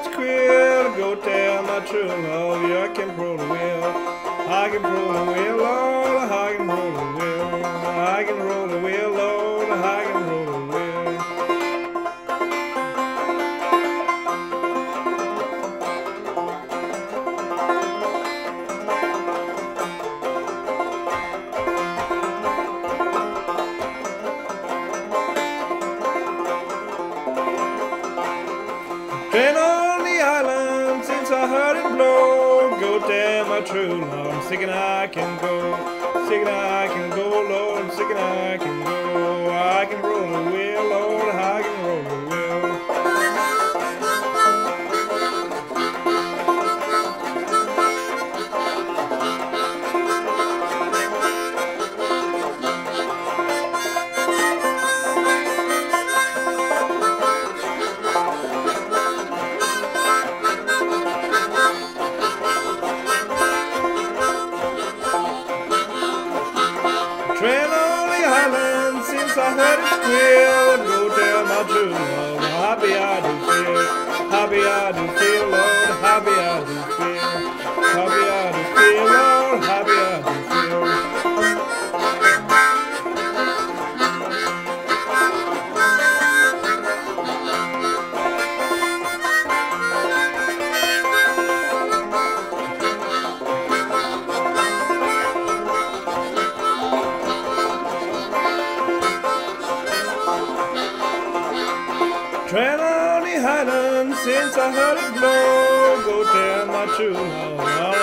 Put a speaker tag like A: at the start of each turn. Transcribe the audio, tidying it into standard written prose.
A: its quill, go tell my true love, yeah, I can roll the wheel. I can roll the wheel, Lord, I can roll the wheel. I can roll the wheel, Lord, I can roll the wheel. Been on the island since I heard it blow. Go tell my true love, I'm sick and I can go. Sick and I can go, Lord, sick and I can go. I can roll the wheel, Lord, I can roll the wheel. Train on the island since I heard it squeal. Go tell my true love how happy I do feel. Happy I do feel, Lord, happy I do feel. Happy I do feel, Lord, happy I do feel. Train on the island since I heard it blow. Go tell my true love all